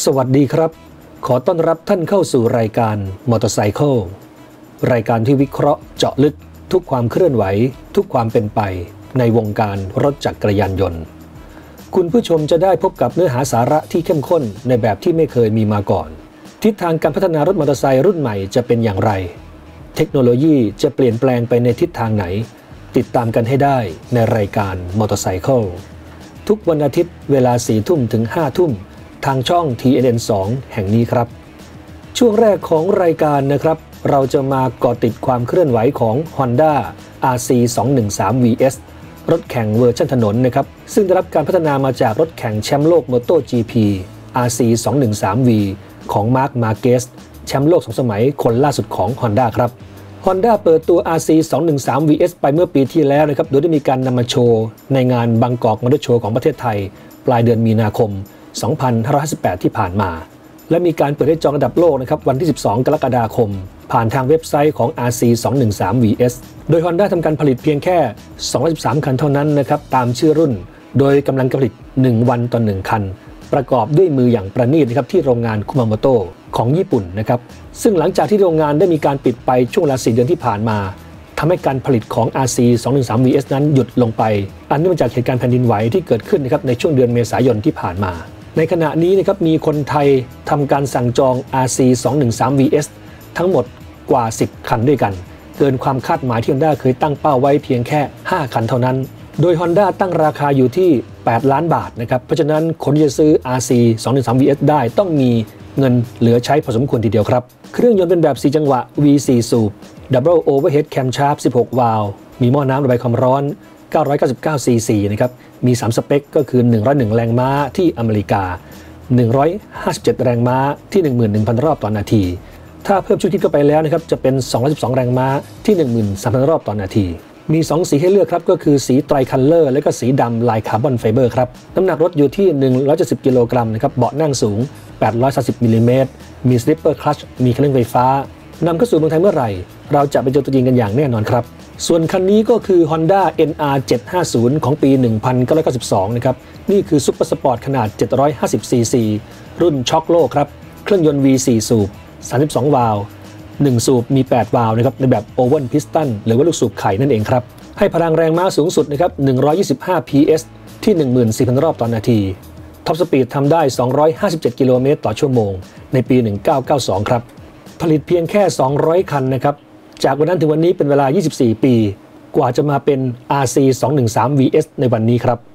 สวัสดีครับขอต้อนรับท่านเข้าสู่รายการมอเตอร์ไซค์รายการที่วิเคราะห์เจาะลึกทุกความเคลื่อนไหวทุกความเป็นไปในวงการรถจักรยานยนต์คุณผู้ชมจะได้พบกับเนื้อหาสาระที่เข้มข้นในแบบที่ไม่เคยมีมาก่อนทิศทางการพัฒนารถมอเตอร์ไซค์รุ่นใหม่จะเป็นอย่างไรเทคโนโลยีจะเปลี่ยนแปลงไปในทิศทางไหนติดตามกันให้ได้ในรายการมอเตอร์ไซค์ทุกวันอาทิตย์เวลา 4 ทุ่มถึง 5 ทุ่มทางช่อง TNN2 แห่งนี้ครับช่วงแรกของรายการนะครับเราจะมาเกาะติดความเคลื่อนไหวของ Honda RC213VS รถแข่งเวอร์ชันถนนนะครับซึ่งได้รับการพัฒนามาจากรถแข่งแชมป์โลก MotoGP RC213V ของ Marc Marquez แชมป์โลก2 สมัยคนล่าสุดของ Honda ครับ Honda เปิดตัว RC213VS ไปเมื่อปีที่แล้วนะครับโดยได้มีการนำมาโชว์ในงานบางกอกมอเตอร์โชว์ของประเทศไทยปลายเดือนมีนาคม2558 ที่ผ่านมาและมีการเปิดให้จองระดับโลกนะครับวันที่ 12 กรกฎาคมผ่านทางเว็บไซต์ของ RC213VS โดย Honda ทำการผลิตเพียงแค่213คันเท่านั้นนะครับตามชื่อรุ่นโดยกำลังการผลิต1วันต่อ1คันประกอบด้วยมืออย่างประณีตนะครับที่โรงงานคุมาโมโตะของญี่ปุ่นนะครับซึ่งหลังจากที่โรงงานได้มีการปิดไปช่วงเวลา4 เดือนที่ผ่านมาทำให้การผลิตของ RC213VS นั้นหยุดลงไปอันเนื่องมาจากเหตุการณ์แผ่นดินไหวที่เกิดขึ้นนะครับในช่วงเดือนเมษายนที่ผ่านมาในขณะนี้นะครับมีคนไทยทำการสั่งจอง RC213VS ทั้งหมดกว่า10คันด้วยกันเกินความคาดหมายที่ Honda เคยตั้งเป้าไว้เพียงแค่5คันเท่านั้นโดย Honda ตั้งราคาอยู่ที่8 ล้านบาทนะครับเพราะฉะนั้นคนที่จะซื้อ RC213VS ได้ต้องมีเงินเหลือใช้พอสมควรทีเดียวครับเครื่องยนต์เป็นแบบ4จังหวะ V4 สูบ Double Overhead Camshaft 16 วาล์วมีหม้อน้ำระบายความร้อน999 cc นะครับมี3สเปคก็คือ101แรงม้าที่อเมริกา157แรงม้าที่ 11,000 รอบต่อนาทีถ้าเพิ่มชุดคิดเข้าไปแล้วนะครับจะเป็น212แรงม้าที่ 13,000 รอบต่อนาทีมี2สีให้เลือกครับก็คือสีไตรคัลเลอร์และก็สีดำลายคาร์บอนไฟเบอร์ครับน้ำหนักรถอยู่ที่170กิโลกรัมนะครับเบาะนั่งสูง830มิลลิเมตรมีสลิปเปอร์คลัตช์มีคันเร่งไฟฟ้านำเข้าสู่เมืองไทยเมื่อไหร่เราจะไปเจอตัวจริงกันอย่างแน่นอนครับส่วนคันนี้ก็คือ Honda NR750 ของปี 1992 นะครับนี่คือซุปเปอร์สปอร์ตขนาด750 cc รุ่นช็อคโลครับเครื่องยนต์ V4 สูบ32วาล์ว1สูบมี8วาล์วนะครับในแบบโอเวอร์พิสตันหรือว่าลูกสูบไข่นั่นเองครับให้พลังแรงม้าสูงสุดนะครับ125 PS ที่ 14,000 รอบต่อนาทีท็อปสปีดทำได้257กิโลเมตรต่อชั่วโมงในปี 1992 ครับผลิตเพียงแค่200คันนะครับจากวันนั้นถึงวันนี้เป็นเวลา24 ปีกว่าจะมาเป็น RC213VS ในวันนี้ครับ